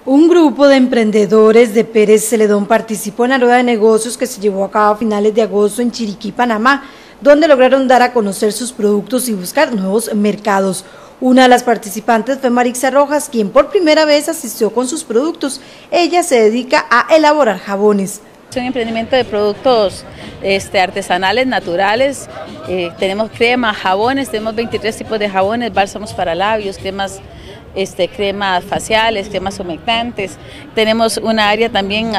Un grupo de emprendedores de Pérez Celedón participó en la rueda de negocios que se llevó a cabo a finales de agosto en Chiriquí, Panamá, donde lograron dar a conocer sus productos y buscar nuevos mercados. Una de las participantes fue Marixa Rojas, quien por primera vez asistió con sus productos. Ella se dedica a elaborar jabones. Es un emprendimiento de productos artesanales, naturales. Tenemos cremas, jabones, tenemos 23 tipos de jabones, bálsamos para labios, cremas faciales, cremas humectantes. Tenemos una área también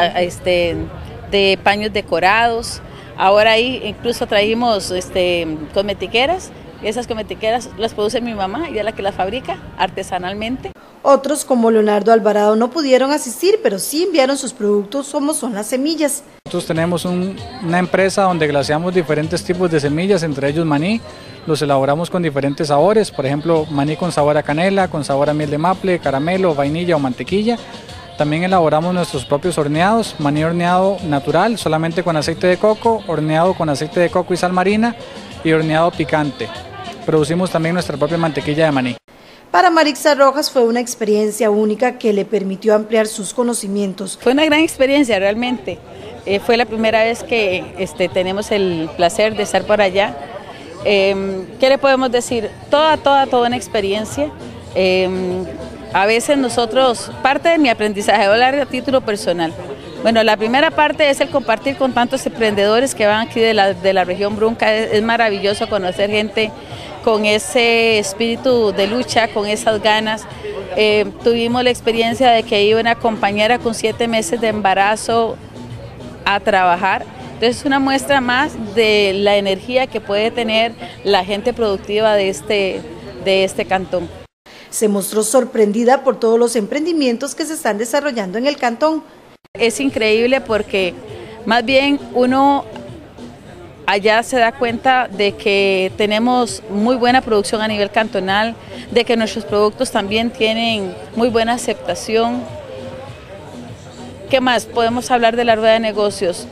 de paños decorados. Ahora ahí incluso trajimos cosmetiqueras. Esas cosmetiqueras las produce mi mamá, ella es la que las fabrica artesanalmente. Otros, como Leonardo Alvarado, no pudieron asistir, pero sí enviaron sus productos, como son las semillas. Nosotros tenemos una empresa donde glaseamos diferentes tipos de semillas, entre ellos maní. Los elaboramos con diferentes sabores, por ejemplo, maní con sabor a canela, con sabor a miel de maple, caramelo, vainilla o mantequilla. También elaboramos nuestros propios horneados, maní horneado natural, solamente con aceite de coco, horneado con aceite de coco y sal marina y horneado picante. Producimos también nuestra propia mantequilla de maní. Para Marixa Rojas fue una experiencia única que le permitió ampliar sus conocimientos. Fue una gran experiencia realmente. Fue la primera vez que tenemos el placer de estar por allá. ¿Qué le podemos decir? Toda una experiencia. A veces nosotros, parte de mi aprendizaje, voy a hablar a título personal. Bueno, la primera parte es el compartir con tantos emprendedores que van aquí de la región Brunca. Es maravilloso conocer gente con ese espíritu de lucha, con esas ganas. Tuvimos la experiencia de que iba una compañera con 7 meses de embarazo a trabajar. Entonces es una muestra más de la energía que puede tener la gente productiva de este cantón. Se mostró sorprendida por todos los emprendimientos que se están desarrollando en el cantón. Es increíble porque más bien uno allá se da cuenta de que tenemos muy buena producción a nivel cantonal, de que nuestros productos también tienen muy buena aceptación. ¿Qué más? Podemos hablar de la rueda de negocios.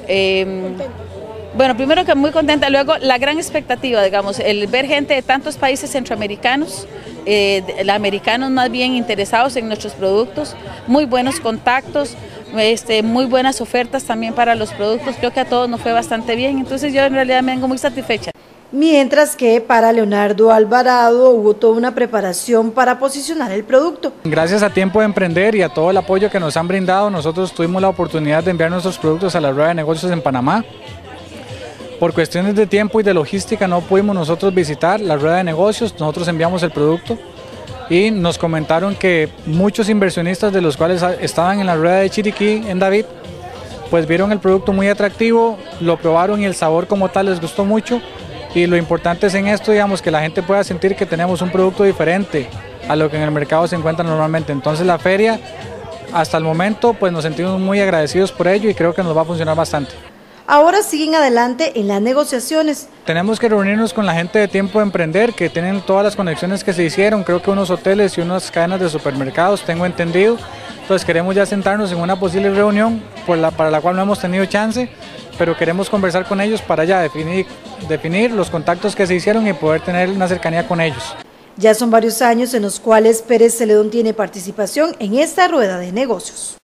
Bueno, primero que muy contenta, luego la gran expectativa, digamos, el ver gente de tantos países centroamericanos, americanos más bien interesados en nuestros productos, muy buenos contactos, muy buenas ofertas también para los productos. Creo que a todos nos fue bastante bien, entonces yo en realidad me vengo muy satisfecha. Mientras que para Leonardo Alvarado hubo toda una preparación para posicionar el producto. Gracias a Tiempo de Emprender y a todo el apoyo que nos han brindado, nosotros tuvimos la oportunidad de enviar nuestros productos a la rueda de negocios en Panamá. Por cuestiones de tiempo y de logística no pudimos nosotros visitar la rueda de negocios, nosotros enviamos el producto y nos comentaron que muchos inversionistas de los cuales estaban en la rueda de Chiriquí, en David, pues vieron el producto muy atractivo, lo probaron y el sabor como tal les gustó mucho. Y lo importante es en esto, digamos, que la gente pueda sentir que tenemos un producto diferente a lo que en el mercado se encuentra normalmente. Entonces la feria, hasta el momento, pues nos sentimos muy agradecidos por ello y creo que nos va a funcionar bastante. Ahora siguen adelante en las negociaciones. Tenemos que reunirnos con la gente de Tiempo de Emprender, que tienen todas las conexiones que se hicieron, creo que unos hoteles y unas cadenas de supermercados, tengo entendido. Entonces queremos ya sentarnos en una posible reunión para la cual no hemos tenido chance, pero queremos conversar con ellos para ya definir los contactos que se hicieron y poder tener una cercanía con ellos. Ya son varios años en los cuales Pérez Celedón tiene participación en esta rueda de negocios.